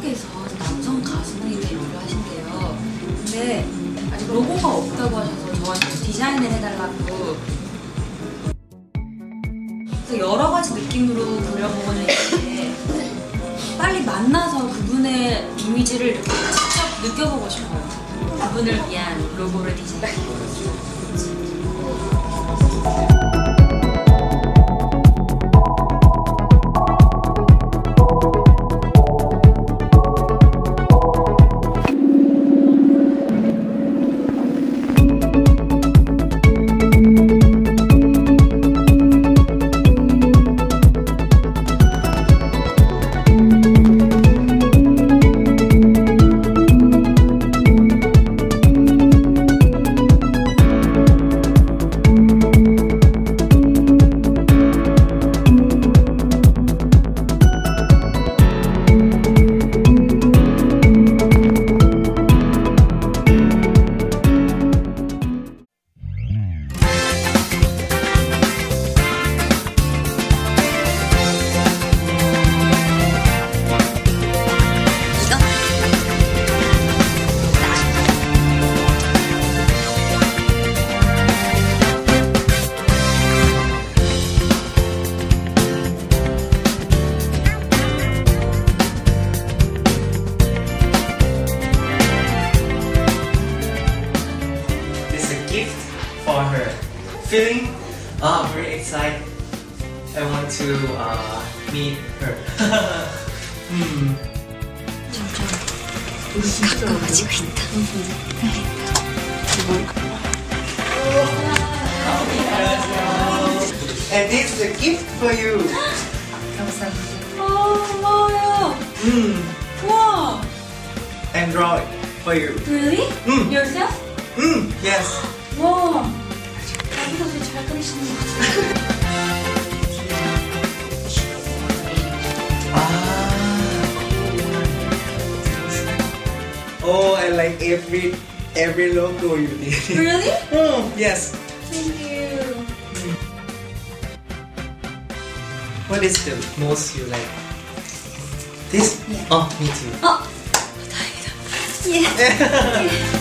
한국에서 남성 가수분이 데뷔를 하신대요. 근데 아직 로고가 없다고 하셔서 저한테 디자인을 해달라고. 그래서 여러 가지 느낌으로 그려보고는 있는데 빨리 만나서 그분의 이미지를 이렇게 직접 느껴보고 싶어요. 그분을 위한 로고를 디자인해보고. For her feeling very excited. I want to meet her. 가까워지고 있다. And this is a gift for you. 감사합니다. 고마워요. 우와. And draw it for you. Really? Yourself? Yes. 와. 자기가 되게 잘 그리시는 것 같아요. Oh, I like every logo you did. Really? Yes. Thank you. What is the most you like? This? Yeah. Oh, me too. 다행이다. Yeah.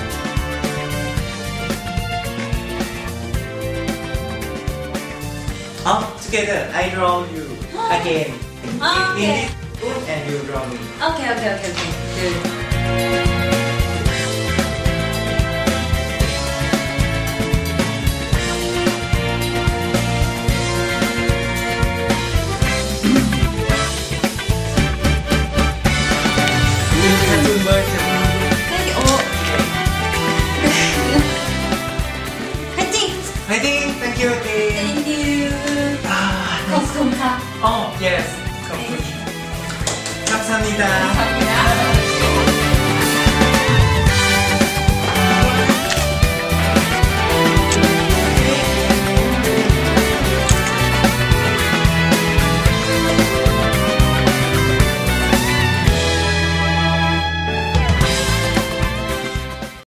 Together, I draw you again. Okay. And you draw me. Okay. Good. Fighting! Thank you again. Thank you. Ah, 감사합니다. oh yes. 감사합니다.